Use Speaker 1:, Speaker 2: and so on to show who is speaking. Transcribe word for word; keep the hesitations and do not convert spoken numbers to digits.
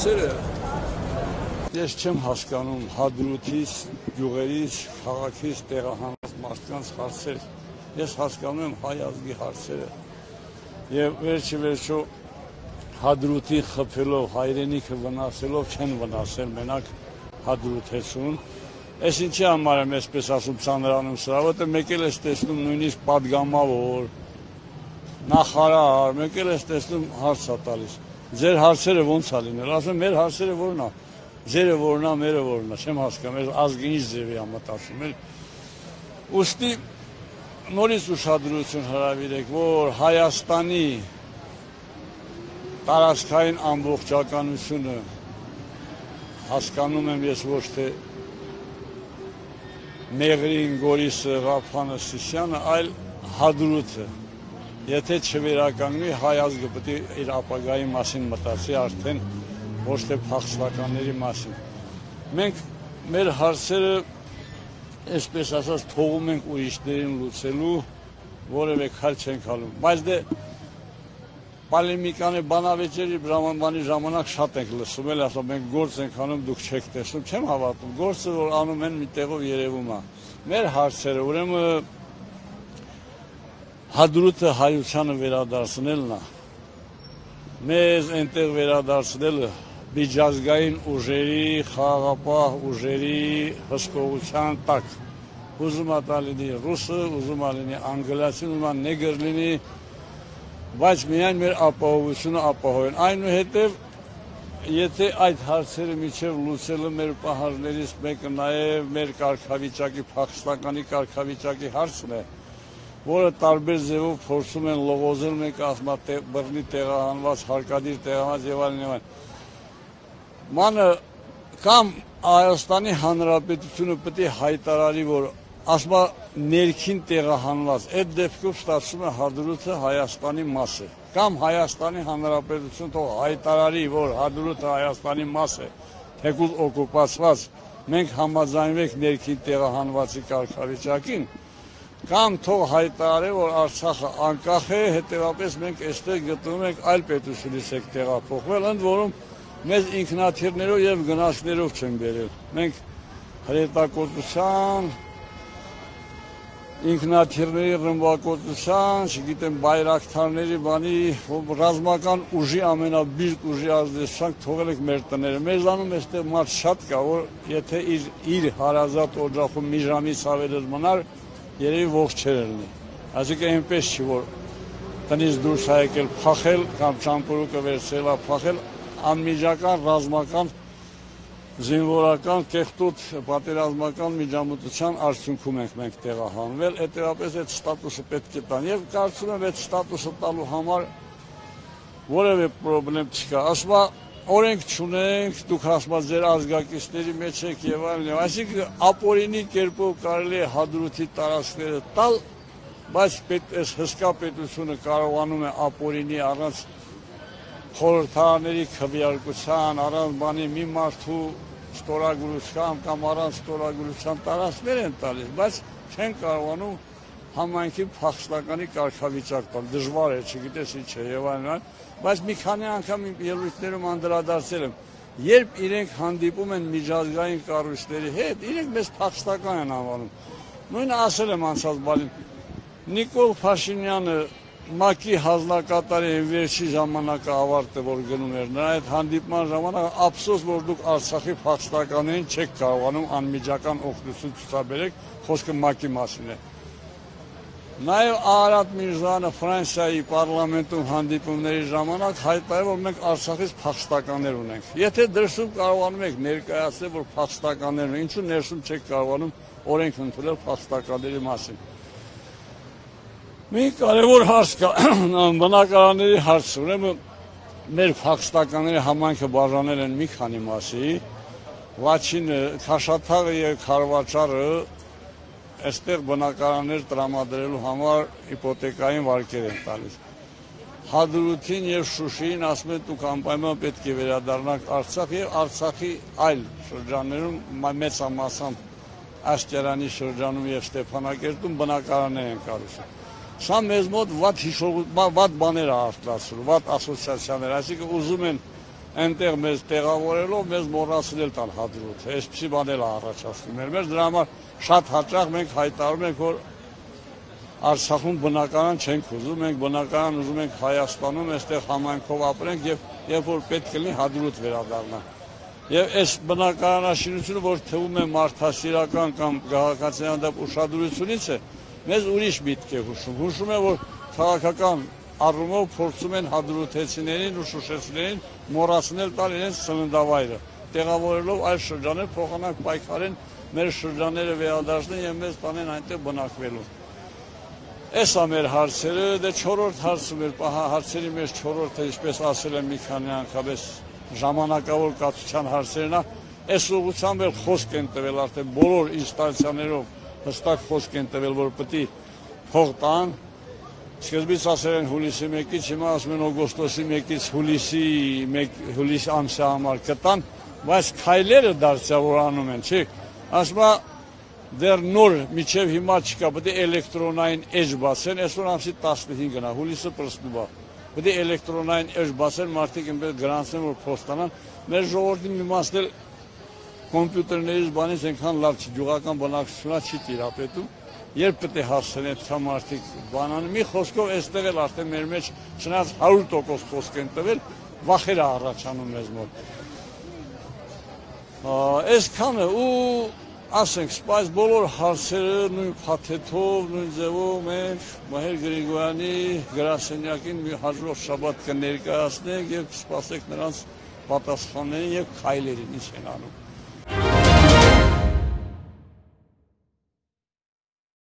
Speaker 1: հարցերը ես չեմ հասկանում հադրութից, գյուղերից, քաղաքից տեղահանված մարդկանց հարցեր, ես հասկանում եմ հայ ազգի հարցերը եւ վերջի վերջո հադրութի խփելով, հայրենիքը վնասելով չեն վնասել մենակ հադրութեցուն, այս ինչի համար եմ այսպես ասում ցանրանում սրա, որտեղ մեկ էլ ես տեսնում նույնիսկ падգամավոր, նախարար, մեկ էլ ես տեսնում հարց է տալիս, ձեր հարցերը ոնց է լինել, ասում մեր հարցերը որն է, ձերը որն է, մերը որն է, չեմ հասկանում, այս ազգը ինչ ձևի է մտածում, ուստի նորից ուշադրություն հրավիրեք, որ Հայաստանի տարածքային ամբողջականությունը հասկանում եմ ես ոչ թե Մեղրին, Գորիսը, Ղափանը, Սիսիանը, այլ Հադրութը, եթե չվերականգնվի հայ ազգը պետք է իր ապագայի մասին մտածի արդեն ոչ թե փախստականների մասին։ Մենք մեր հարցերը այսպես ասած թողում ենք ուրիշներին լուծելու, որևէ քայլ չենք անում, բայց դե պոլեմիկանի բանավեճերի բանի ժամանակ շատ ենք լսում, էլ ասում մենք գործ ենք անում, դուք չեք տեսնում, չեմ հավատում, գործը որ անում են մի տեղով երևում է։ Մեր հարցերը ուրեմն Հադրութը հայությանը վերադարձնելն է, մեզ այնտեղ վերադարձնելը միջազգային ուժերի, խաղաղապահ ուժերի հսկողության տակ, ուզում է դա լինի ռուսը, ուզում է լինի անգլիացին, ուզում է նեգր լինի, բայց միայն մեր ապահովությունը ապահովեն, այնուհետև եթե այդ հարցերը միջև լուծելը մեր պահանջներից մեկը նաև մեր կարգավիճակի, փախստականի կարգավիճակի հարցն է, որը տարբեր ձևով փորձում են լողոզել, մենք ասում ենք բռնի տեղահանված, հարկադիր տեղահանված եւ այլն եւ այլն։ Մանը կամ Հայաստանի Հանրապետությունը պետք է հայտարարի, որ ասում է ներքին տեղահանված, այդ դեպքում ստացվում է Հադրութը Հայաստանի մաս է, կամ Հայաստանի Հանրապետությունը թող հայտարարի, որ Հադրութը Հայաստանի մաս է, թեկուզ օկուպացված, մենք համաձայնվենք ներքին տեղահանվածի կարգավիճակին, կամ թող հայտարարի, որ Արցախը անկախ է, հետևապես մենք այստեղ գտնվում ենք այլ պետությունից եք տեղափոխվել, ընդ որում մեզ ինքնաթիռներով եւ գնացքներով չեն բերել։ Մենք հրետակոծության, ինքնաթիռների ռմբակոծության, չգիտեմ, բայրակթարների բանի, ռազմական ուժի ամենաբիրտ ուժի ազդեցությամբ թողել եք մեր տները։ Մեզանում այստեղ մարդ շատ կա, որ եթե իր իր հարազատ օջախում մի ժամից ավել մնար, երևի ողջ չէր լինի։ Այսինքն այնպես չի, որ տնից դուրս է եկել փախել կամ ճամփորդը վերցրել է փախել, անմիջական ռազմական զինվորական կեղտոտ պատերազմական միջամտության արդյունքում ենք մենք տեղահանվել, հետևաբար այդ ստատուսը պետք է տան եւ կարծում եմ այդ ստատուսը տալու համար որևէ խնդրեմ չկա։ Ասում օրենք չունենք, դուք ասում եք ձեր ազգակիցների մեջ եք եւ այլն, այսինքն ապօրինի կերպով կարելի է Հադրութի տարածքները տալ, բայց այս հսկա պետությունը կարողանում է ապօրինի առանց խորհրդարաների քվեարկության, առանց բանի մի մարդու ստորագրության կամ առանց ստորագրության տարածքներ են տալիս, բայց չեն կարողանում համայնքի փախստականի կարգավիճակ տալ, դժվար է, չգիտես ինչ է եւ այլն, բայց մի քանի անգամ ելույթներում անդրադարձել եմ, երբ իրենք հանդիպում են միջազգային կառույցների հետ, իրենք մեզ փախստական են անվանում։ Նույնը ասել եմ անցած բանին, Նիկոլ Փաշինյանը ՄԱԿ-ի հանձնակատարի վերջի ժամանակը ավարտը, որ գնում էր, նրա այդ հանդիպման ժամանակ ափսոս, որ դուք Արցախի փախստականներին չեք կարողանում անմիջական օգնություն ցուցաբերեք, խոսքը ՄԱԿ-ի մասին է։ Նաև Արարատ Միրզոյանը Ֆրանսիայի պարլամենտում հանդիպումների ժամանակ հայտարարել, որ մենք Արցախից փախստականներ ունենք։ Եթե դրսում կարողանում եք ներկայացնել, որ փախստականներ ունենք, ինչու ներսում չեք կարողանում օրենք ընդունել փախստականների մասին։ Մի կարևոր հարց կա, բնակարանների հարց, ուրեմն մեր փախստականների համայնքը բաժանել են մի քանի մասի, Վաչինը, Քաշաթաղը եւ Խարվաճարը այստեղ բնակարաններ տրամադրելու համար հիպոթեկային վարկեր են տալիս։ Հադրութին եւ Շուշիին ասում են դուք անպայման պետք է վերադառնաք Արցախ եւ Արցախի այլ շրջաններում մեծամասամբ Աշտարանի շրջանում եւ Ստեփանակերտում բնակարաններ են կառուցում։ Սա մեզ մոտ վատ հիշող, վատ բաներ է արտացրել, վատ ասոցիացիաներ, այսինքն ուզում են այնտեղ մեզ տեղավորելով մեզ մոռացնել տալ հադրութը, այսպիսի բան էլ առաջացնում էր մեզ, դրա համար շատ հաճախ մենք հայտարարում ենք, որ Արցախում բնակարան չենք ուզում, մենք բնակարան ուզում ենք Հայաստանում, այստեղ համայնքով ապրենք եւ երբ որ պետք կլինի հադրութ վերադառնա։ Եվ այս բնակարանաշինությունը, որ թվում է մարդասիրական կամ գաղափարական ուշադրությունից է, մեզ ուրիշ միտք է հուշում։ Հուշում է, որ քաղաքական առումով փորձում են հադրութեցիներին ու շուշեցիներին մոռացնել տալ իրենց ծննդավայրը, տեղավորելով այլ շրջաններ, փոխանակ պայքարեն մեր շրջանները վերադարձնեն եւ մեզ տանեն այնտեղ բնակվելու։ Այս է մեր հարցերը, դե չորրորդ հարցը մեր հարցերի մեջ չորրորդը, ինչպես ասել եմ մի քանի անգամ, ժամանակավոր կացության հարցերն է, այս ուղղությամբ էլ խոսք են տվել արդեն բոլոր ինստանցիաներով հստակ խոսք են տվել, որ պետք է փող տան, սկզբից ասել են հուլիսի մեկից, հիմա ասում են օգոստոսի մեկից հուլիսի հուլիսի ամսի համար կտան, բայց քայլերը դարձավորանում են, չի, ասում է դեռ նոր միջև հիմա չկա, պետք է էլեկտրոնային էջ բացեն, այսօր ամսի տասնհինգն է, հուլիսը պրսնում է, պետք է էլեկտրոնային էջ բացեն, մարդիկ այնպես գրանցեն, որ փոստանան, մեր ժողովրդին մի մասն էլ կոմպյուտերներից բանից այնքան լավ չի, գյուղական բնակչությունը չի տիրապետում, երբ պետք է հասցնեն այդքան մարդիկ բանան, մի խոսքով այստեղ էլ արդեն մեր մեջ չնայած հարյուր տոկոս խոսք են տվել, վախեր է առաջանում մեզ մոտ։ Այսքանը ու ասենք, սպայս բոլոր հարցերը նույն փաթեթով, նույն ձևով մենք Մհեր Գրիգորյանի գրասենյակին մի հաջորդ շաբաթ կներկայացնենք եւ սպասենք նրանց պատասխաններին եւ քայլերին ինչ են անում։